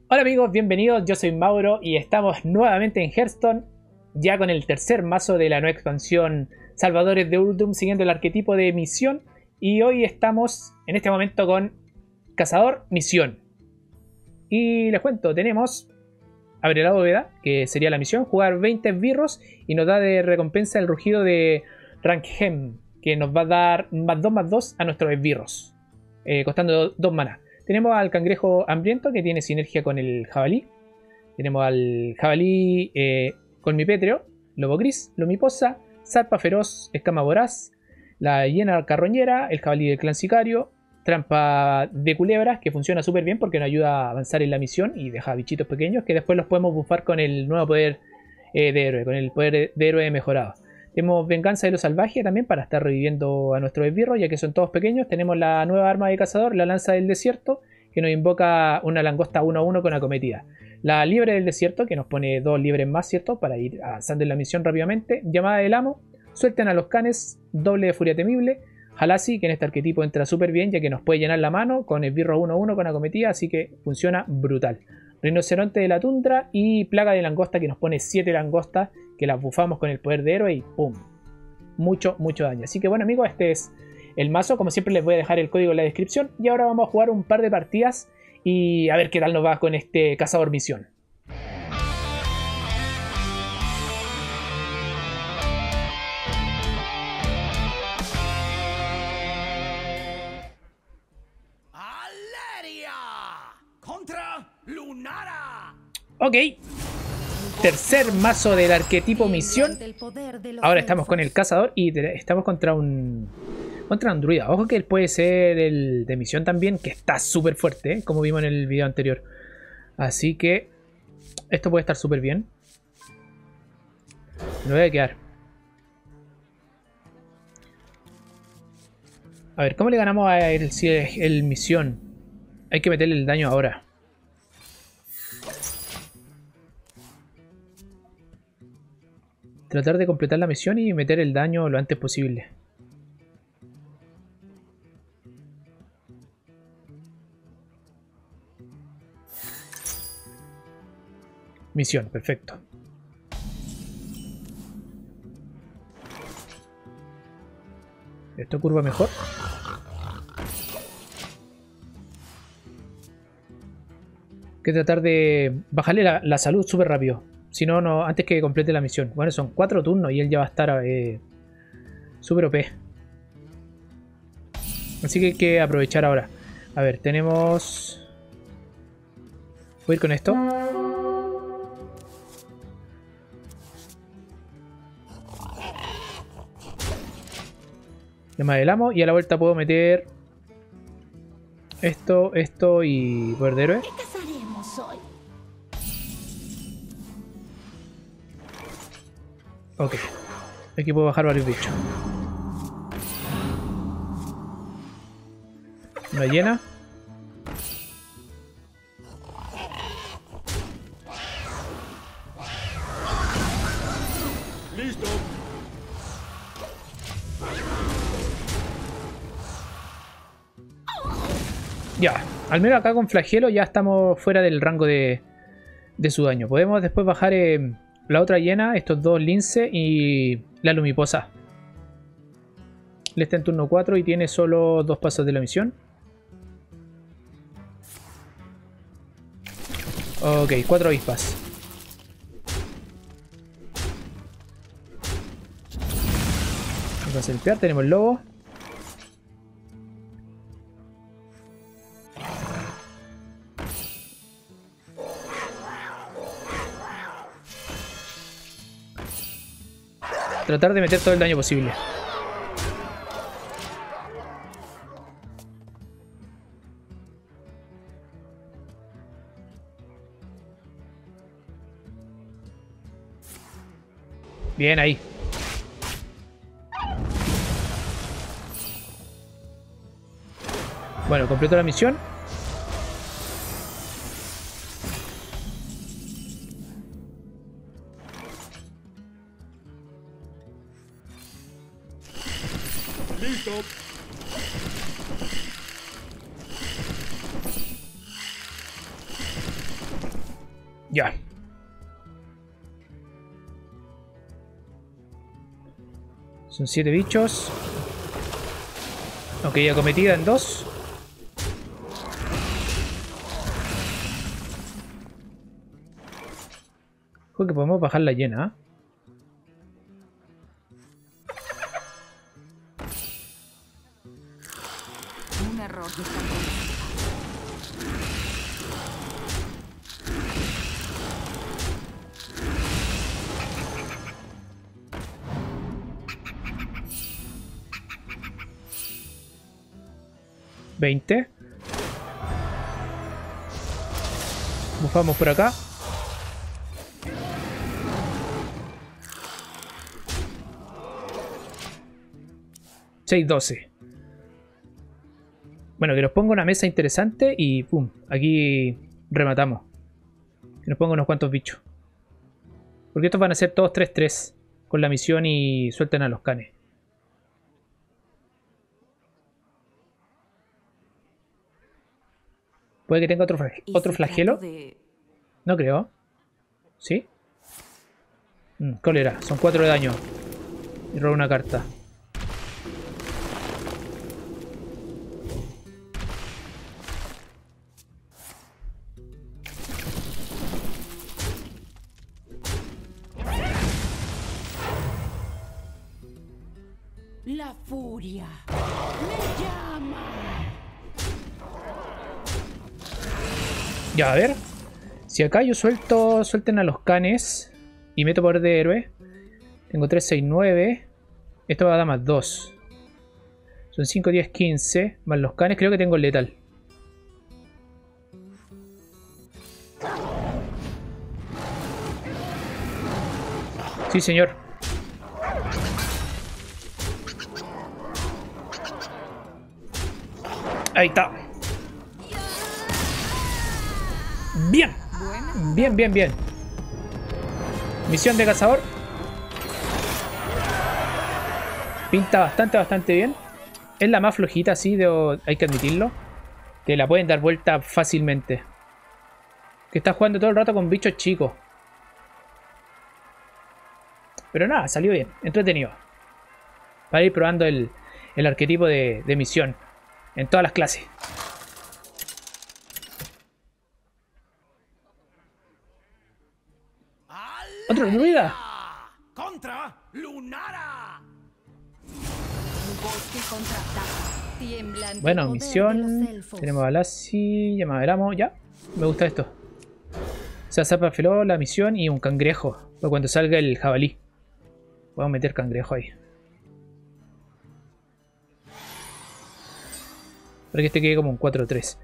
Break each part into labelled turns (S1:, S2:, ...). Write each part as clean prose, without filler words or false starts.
S1: Hola amigos, bienvenidos, yo soy Mauro y estamos nuevamente en Hearthstone, ya con el tercer mazo de la nueva expansión Salvadores de Uldum, siguiendo el arquetipo de misión. Y hoy estamos en este momento con Cazador Misión. Y les cuento, tenemos Abre la bóveda, que sería la misión, jugar 20 esbirros y nos da de recompensa el rugido de Rankhem, que nos va a dar +2/+2 a nuestros esbirros, costando 2 maná. Tenemos al cangrejo hambriento, que tiene sinergia con el jabalí. Tenemos al jabalí colmipétreo, lobo gris, lumiposa, zarpa feroz, escama voraz, la hiena carroñera, el jabalí del clan sicario, trampa de culebras, que funciona súper bien porque nos ayuda a avanzar en la misión y deja bichitos pequeños que después los podemos buffar con el nuevo poder de héroe, con el poder de héroe mejorado. Tenemos venganza de lo salvaje también para estar reviviendo a nuestros esbirros, ya que son todos pequeños. Tenemos la nueva arma de cazador, la lanza del desierto, que nos invoca una langosta 1/1 con acometida. La liebre del desierto, que nos pone 2 liebres más, ¿cierto? Para ir avanzando en la misión rápidamente. Llamada del amo, suelten a los canes, doble de furia temible. Halasi, que en este arquetipo entra súper bien, ya que nos puede llenar la mano con esbirro 1/1 con acometida, así que funciona brutal. Rinoceronte de la tundra y plaga de langosta, que nos pone 7 langostas, que las bufamos con el poder de héroe y ¡pum! Mucho daño. Así que bueno amigos, este es el mazo. Como siempre les voy a dejar el código en la descripción. Y ahora vamos a jugar un par de partidas y a ver qué tal nos va con este cazador misión.
S2: Aleria contra Lunara.
S1: Ok. Tercer mazo del arquetipo misión. Ahora estamos con el cazador y estamos contra un druida. Ojo que él puede ser el de misión también, que está súper fuerte, ¿eh? Como vimos en el video anterior. Así que esto puede estar súper bien. Me voy a quedar. A ver, ¿cómo le ganamos a el misión? Hay que meterle el daño ahora. Tratar de completar la misión y meter el daño lo antes posible. Misión, perfecto. Esto curva mejor. Hay que tratar de bajarle la salud súper rápido. Si no, no, antes que complete la misión. Bueno, son 4 turnos y él ya va a estar súper OP. Así que hay que aprovechar ahora. A ver, tenemos... Voy a ir con esto. Le modelamos y a la vuelta puedo meter... Esto y poder de héroe.
S3: ¿Qué cazaremos hoy?
S1: Ok. Aquí puedo bajar varios bichos. Una hiena.
S2: Listo.
S1: Ya. Al menos acá con flagelo ya estamos fuera del rango de su daño. Podemos después bajar... la otra hiena, estos dos lince y la lumiposa. Él está en turno 4 y tiene solo 2 pasos de la misión. Ok, 4 avispas. Vamos a selfear, tenemos el lobo. Tratar de meter todo el daño posible. Bien ahí. Bueno, completo la misión.
S2: Listo.
S1: Ya. Son 7 bichos. Ok, acometida en 2. Creo que podemos bajar la llena, ¿eh?
S3: Un error de
S1: $20. Bufamos por acá. $6.12. Bueno, que nos ponga una mesa interesante y pum, aquí rematamos. Que nos ponga unos cuantos bichos. Porque estos van a ser todos 3-3 con la misión y suelten a los canes. Puede que tenga otro flagelo. No creo. ¿Sí? Cólera. Son 4 de daño. Y robo una carta.
S3: La furia me llama.
S1: Ya, a ver. Si acá yo suelten a los canes y meto poder de héroe. Tengo 3, 6, 9. Esto va a dar más 2. Son 5, 10, 15. Más los canes, creo que tengo letal. Sí, señor. Ahí está. Bien. Bien, bien, bien. Misión de cazador. Pinta bastante bien. Es la más flojita, sí, hay que admitirlo. Te la pueden dar vuelta fácilmente. Que está jugando todo el rato con bichos chicos. Pero nada, salió bien. Entretenido. Para ir probando el arquetipo de misión. En todas las clases. ¡Otro druida!
S2: Contra Lunara.
S1: Bueno, misión. Tenemos a Lassie, Llamaveramos, ya. Me gusta esto. Se zapa feló, la misión y un cangrejo. Para cuando salga el jabalí. Vamos a meter cangrejo ahí. Para que este quede como un 4-3.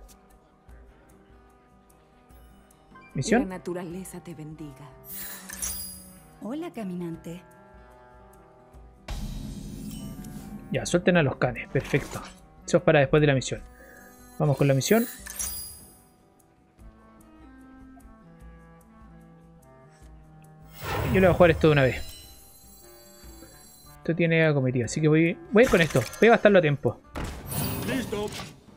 S1: Misión.
S3: La naturaleza te bendiga. Hola, caminante.
S1: Ya, suelten a los canes. Perfecto. Eso es para después de la misión. Vamos con la misión. Yo le voy a jugar esto de una vez. Esto tiene acometida, así que voy a ir con esto. Voy a gastarlo a tiempo.
S2: Listo.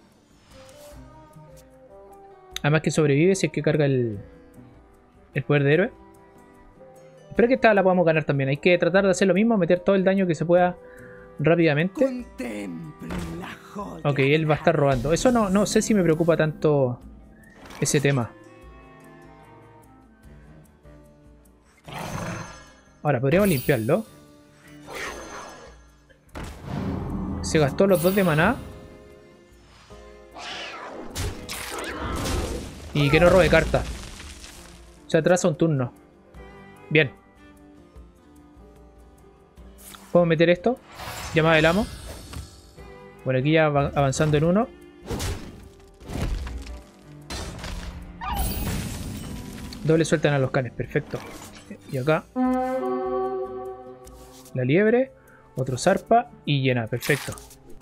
S1: Además que sobrevive si es que carga el poder de héroe. Espero que esta la podamos ganar también. Hay que tratar de hacer lo mismo, meter todo el daño que se pueda rápidamente. Ok, él va a estar robando. Eso no sé si me preocupa tanto ese tema. Ahora, podríamos limpiarlo. Se gastó los 2 de maná. Y que no robe carta. Se atrasa un turno. Bien. Podemos meter esto. Llamada del amo. Bueno, aquí ya va avanzando en 1. Doble sueltan a los canes. Perfecto. Y acá. La liebre. Otro zarpa. Y llena. Perfecto.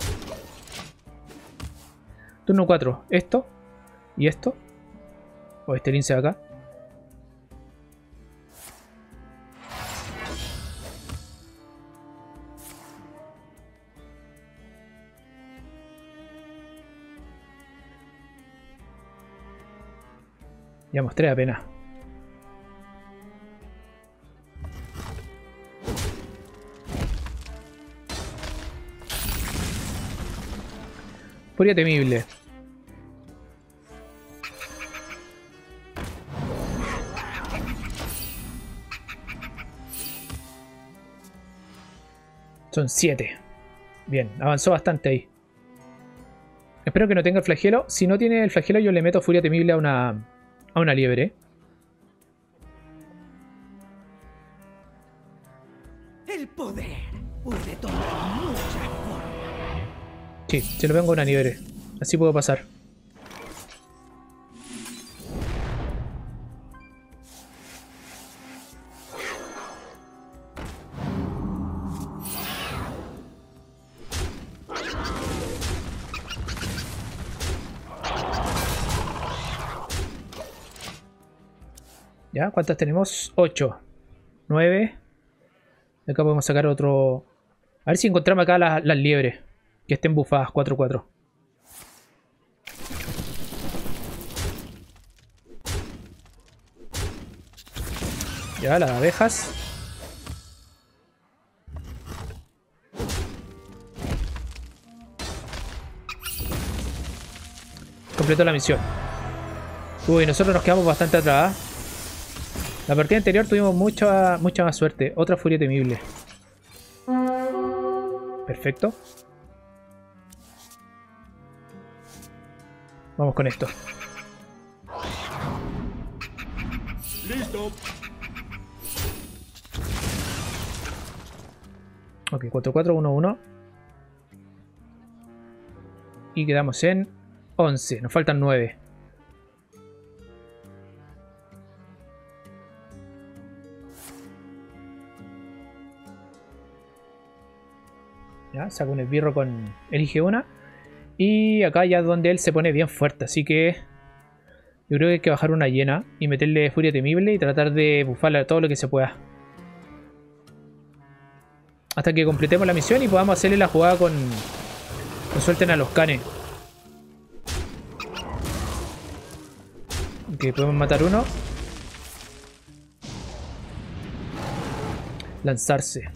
S1: Turno 4. Esto. Y esto. O este lince de acá. Ya mostré apenas. Furia temible. Son 7. Bien, avanzó bastante ahí. Espero que no tenga el flagelo. Si no tiene el flagelo, yo le meto furia temible a una liebre.
S3: El poder puede tomar muchas formas.
S1: Sí, se lo vengo a una liebre. Así puedo pasar. ¿Ya? ¿Cuántas tenemos? 8. 9. De acá podemos sacar otro. A ver si encontramos acá las liebres. Que estén bufadas. 4-4. Ya, las abejas. Completó la misión. Uy, nosotros nos quedamos bastante atrás. La partida anterior tuvimos mucha más suerte. Otra furia temible. Perfecto. Vamos con esto.
S2: Listo.
S1: Ok, 4-4-1-1. Y quedamos en 11. Nos faltan 9. Ya, saco un esbirro con... Elige una. Y acá ya es donde él se pone bien fuerte. Así que yo creo que hay que bajar una hiena y meterle furia temible y tratar de bufarle todo lo que se pueda. Hasta que completemos la misión y podamos hacerle la jugada con suelten a los canes. Ok, podemos matar uno. Lanzarse.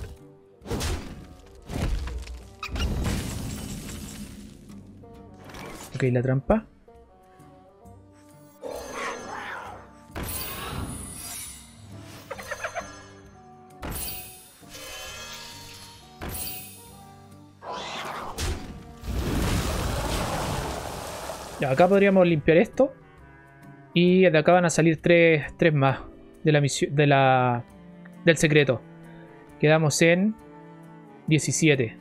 S1: Ok, la trampa. Ya, acá podríamos limpiar esto. Y de acá van a salir tres más de la misión del secreto. Quedamos en 17.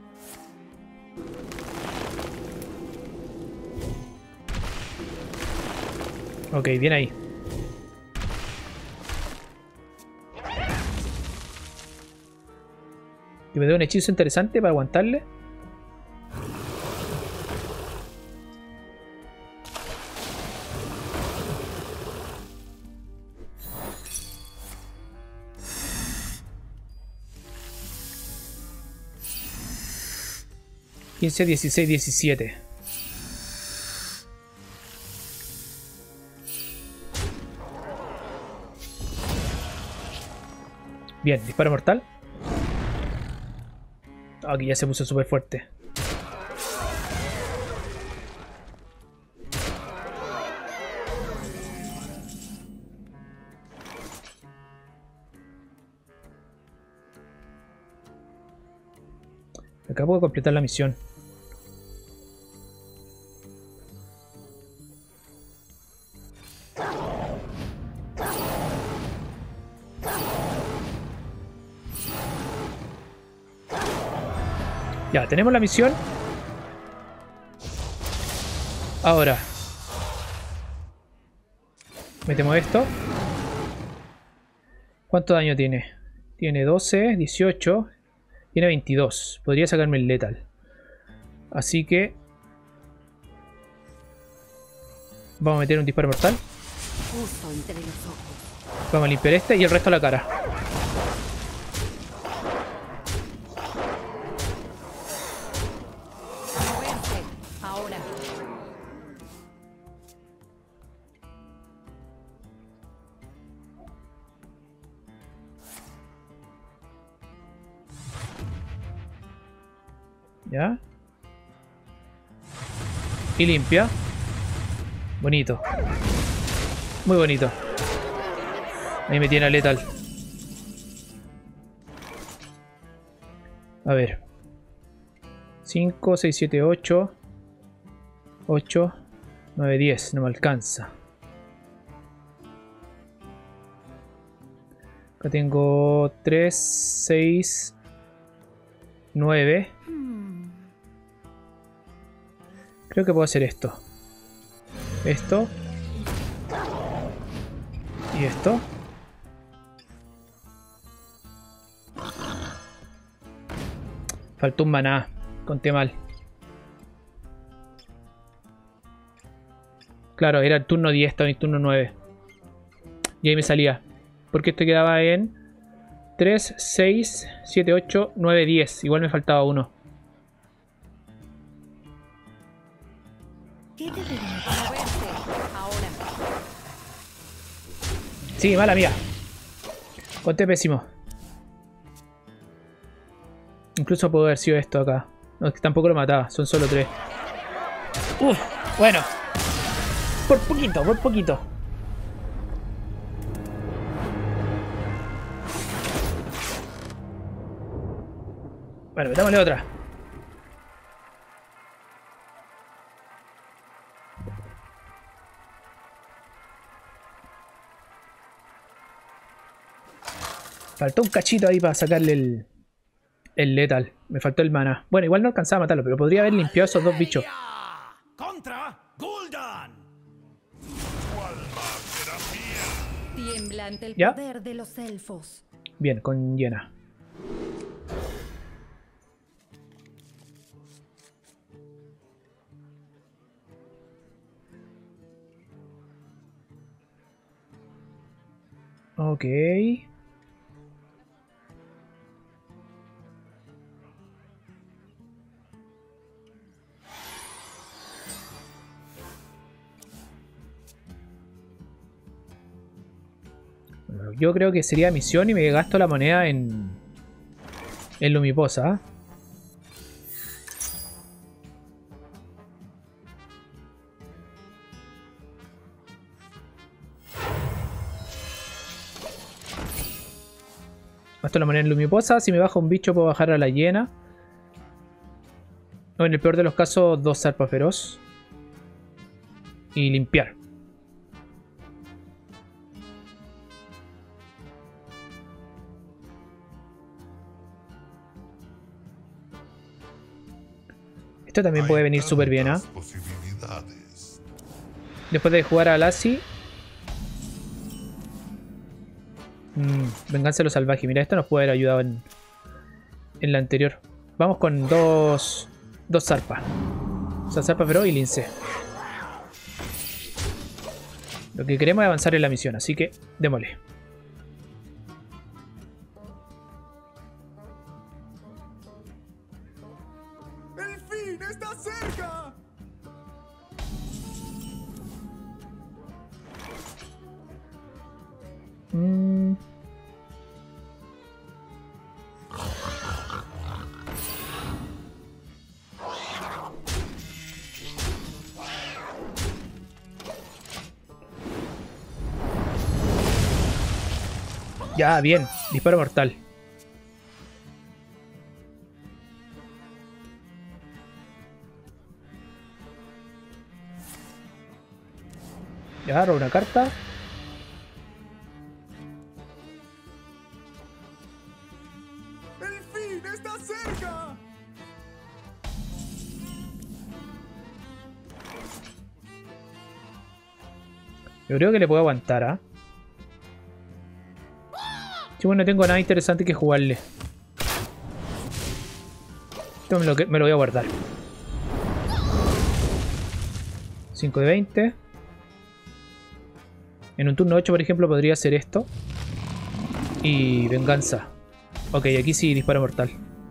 S1: Ok, bien ahí. Y me da un hechizo interesante para aguantarle. (15, 16, 17). Bien, disparo mortal. Aquí ya se puso súper fuerte. Acá puedo completar la misión. Ya, tenemos la misión. Ahora metemos esto. ¿Cuánto daño tiene? Tiene 12, 18. Tiene 22. Podría sacarme el letal. Así que vamos a meter un disparo mortal. Vamos a limpiar este y el resto a la cara.
S3: Ahora.
S1: ¿Ya? Y limpia. Bonito. Muy bonito. Ahí me tiene a letal. A ver. 5, 6, 7, 8. 8, 9, 10. No me alcanza. Acá tengo 3, 6, 9. Creo que puedo hacer esto. Esto. Y esto. Faltó un maná. Conté mal. Claro, era el turno 10, estaba en el turno 9. Y ahí me salía. Porque esto quedaba en 3, 6, 7, 8, 9, 10. Igual me faltaba uno.
S3: ¿Qué debería moverse ahora?
S1: Sí, mala mía. Conté pésimo. Incluso pudo haber sido esto acá. No, es que tampoco lo mataba. Son solo 3. Bueno. Por poquito, por poquito. Bueno, metámosle otra. Faltó un cachito ahí para sacarle el letal. Me faltó el mana. Bueno, igual no alcanzaba a matarlo, pero podría haber limpiado esos dos bichos.
S2: Contra Gul'dan.
S3: Tiembla ante el
S1: ¿Ya?
S3: poder de los elfos.
S1: Bien, con llena. Ok. Bueno, yo creo que sería misión y me gasto la moneda en Lumiposa. Gasto la moneda en Lumiposa. Si me baja un bicho puedo bajar a la hiena. O en el peor de los casos, 2 zarpas feroz. Y limpiar. Esto también puede venir súper bien, ¿ah? Después de jugar a Lassie. Venganza de los salvajes. Mira, esto nos puede haber ayudado en la anterior. Vamos con dos zarpas. O sea, zarpa feroz y lince. Lo que queremos es avanzar en la misión, así que démosle.
S2: ¡El fin está cerca!
S1: Ya, bien. Disparo mortal. Ya agarro una carta.
S2: ¡El fin está cerca!
S1: Yo creo que le puedo aguantar, ¿ah? Sí, bueno, no tengo nada interesante que jugarle. Esto me lo voy a guardar. 5 de 20. En un turno 8, por ejemplo, podría hacer esto. Y venganza. Ok, aquí sí disparo mortal.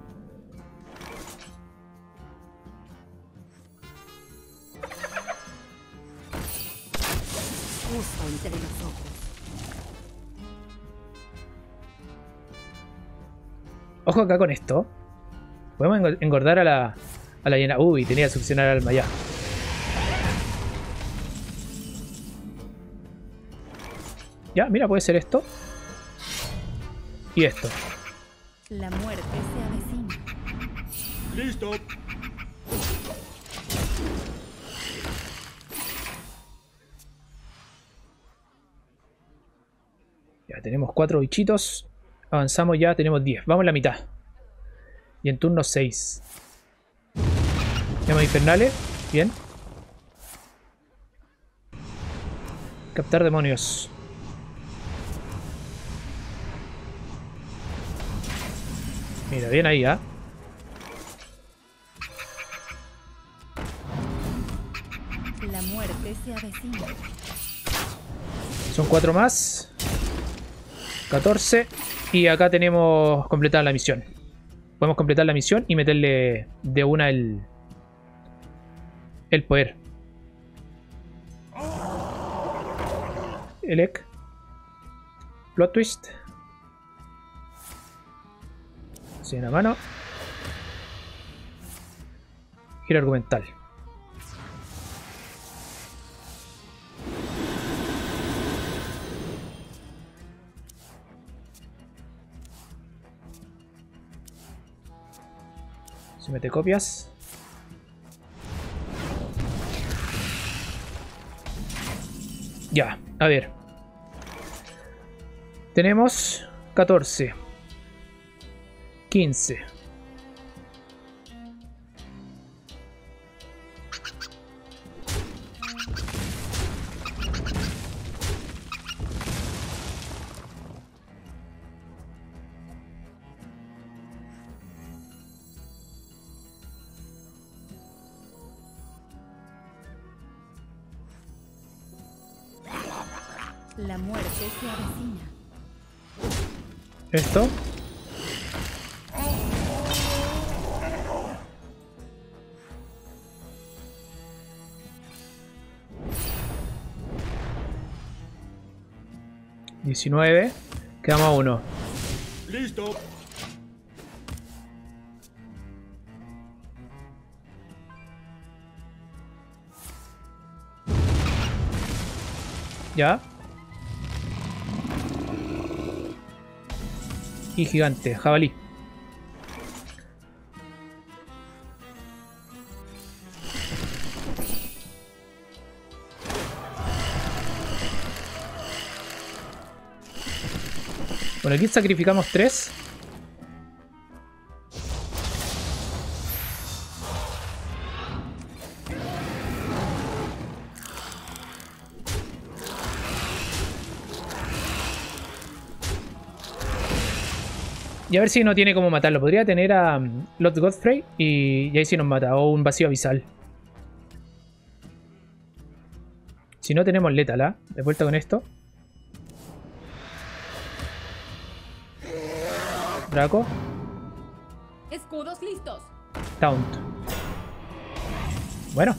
S3: Justo entre los ojos.
S1: Ojo acá con esto. Podemos engordar a la hiena. Uy, tenía que succionar al alma ya. Ya, mira, puede ser esto. Y esto.
S3: La muerte se avecina.
S2: Listo.
S1: Ya, tenemos 4 bichitos. Avanzamos ya, tenemos 10. Vamos a la mitad. Y en turno 6. Llamas infernales. Bien. Captar demonios. Mira, bien ahí, ¿ah?
S3: La muerte se avecina.
S1: Son 4 más. 14. Y acá tenemos completada la misión. Podemos completar la misión y meterle de una el poder. Elec. Plot twist. Sí, en la mano. Giro argumental. Se mete copias. Ya, a ver. Tenemos 14. 15.
S3: La muerte se avecina.
S1: Esto. $19. Quedamos a 1.
S2: Listo.
S1: Ya. Y gigante, jabalí. Bueno, aquí sacrificamos 3. Y a ver si no tiene cómo matarlo. Podría tener a Lord Godfrey y ahí sí nos mata. O un vacío abisal. Si no tenemos Lethal, ¿ah? De vuelta con esto. Draco.
S3: Escudos listos.
S1: Taunt. Bueno.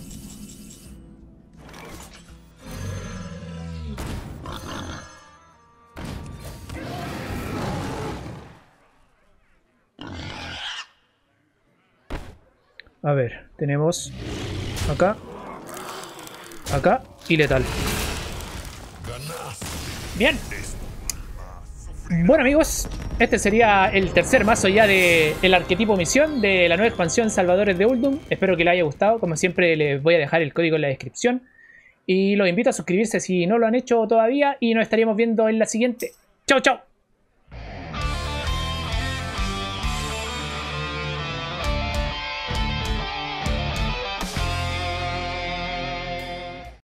S1: A ver, tenemos acá, acá y letal. Bien. Bueno amigos, este sería el tercer mazo ya del arquetipo misión de la nueva expansión Salvadores de Uldum. Espero que les haya gustado. Como siempre les voy a dejar el código en la descripción. Y los invito a suscribirse si no lo han hecho todavía. Y nos estaríamos viendo en la siguiente. Chao, chao.